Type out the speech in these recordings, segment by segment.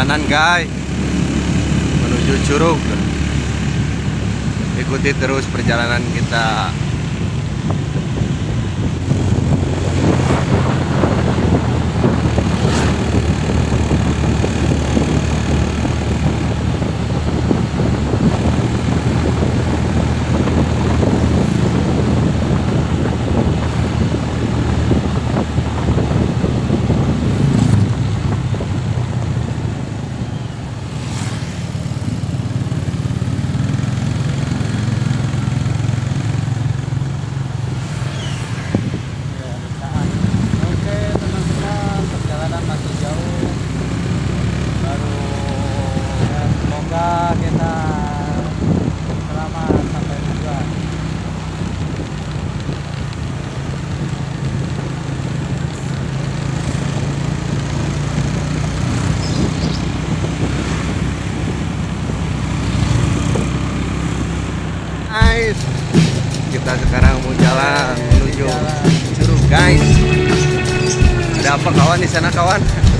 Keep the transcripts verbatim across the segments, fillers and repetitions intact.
perjalanan guys menuju Curug. Ikuti terus perjalanan kita. Kita sekarang mau jalan menuju Curug guys. Ada apa kawan di sana kawan?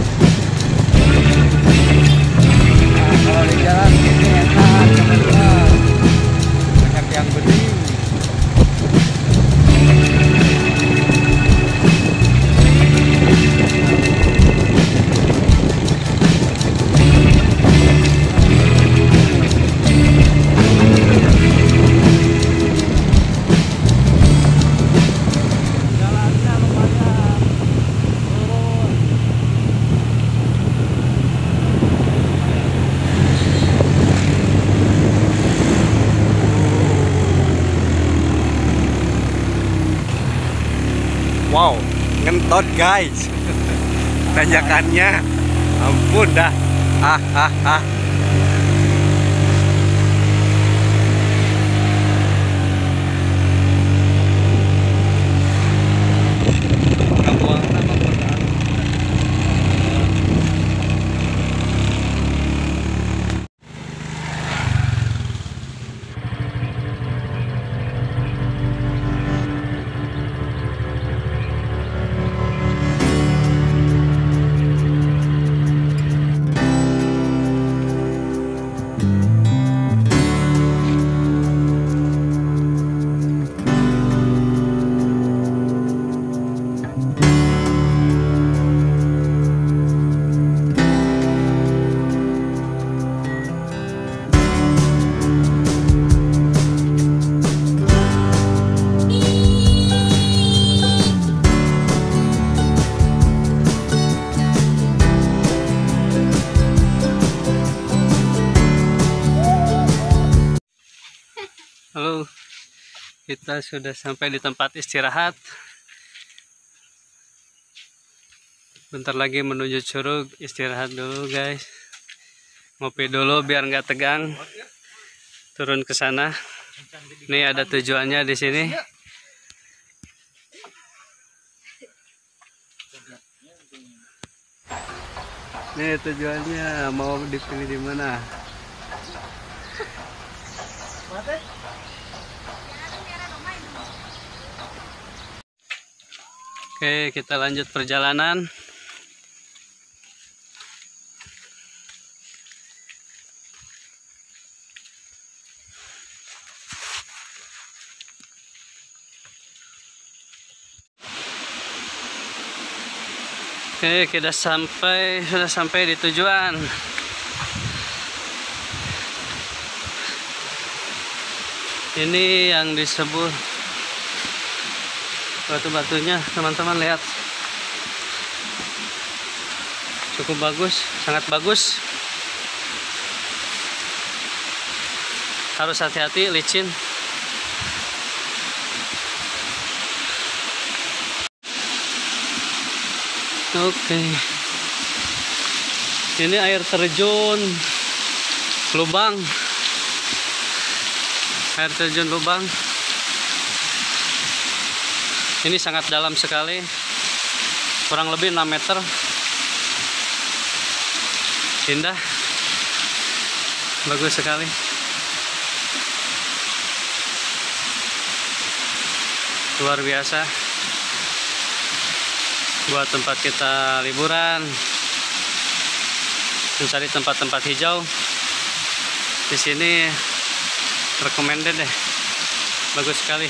Nah, kalau di jalan ini enak teman-teman, banyak yang beli. Wow, ngentot guys. Tanjakannya ampun dah. Ah ah ah. Halo, kita sudah sampai di tempat istirahat. Bentar lagi menuju Curug, istirahat dulu guys. Ngopi dulu biar nggak tegang. Turun ke sana. Nih ada tujuannya di sini. Nih tujuannya, mau dipilih di mana? Oke, kita lanjut perjalanan. Oke, kita sampai, sudah sampai di tujuan. Ini yang disebut batu-batunya, teman-teman lihat. Cukup bagus, sangat bagus. Harus hati-hati, licin. Oke. Ini air terjun lubang. Air terjun lubang. Ini sangat dalam sekali, kurang lebih enam meter. Indah, bagus sekali. Luar biasa. Buat tempat kita liburan. mencari tempat-tempat hijau. Di sini recommended deh, bagus sekali.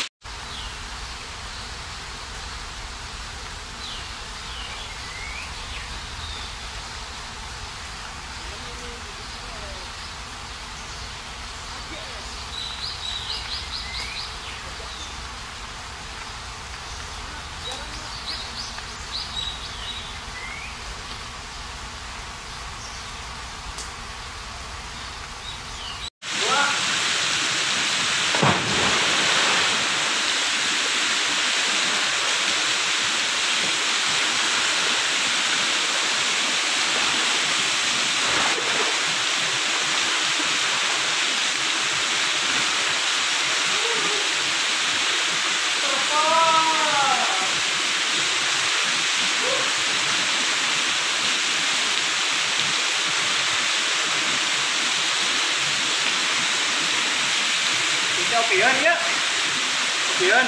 Pion ya. Pion.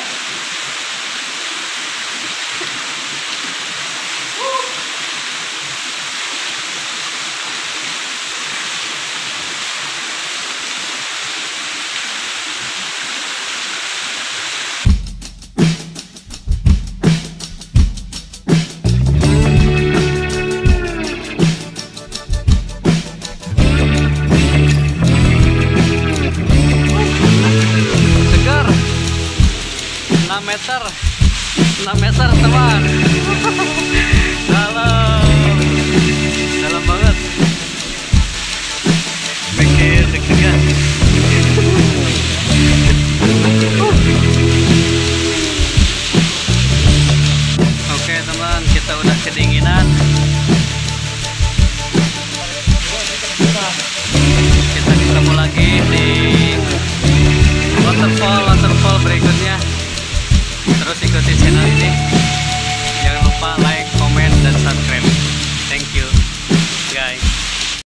enam meter enam meter teman.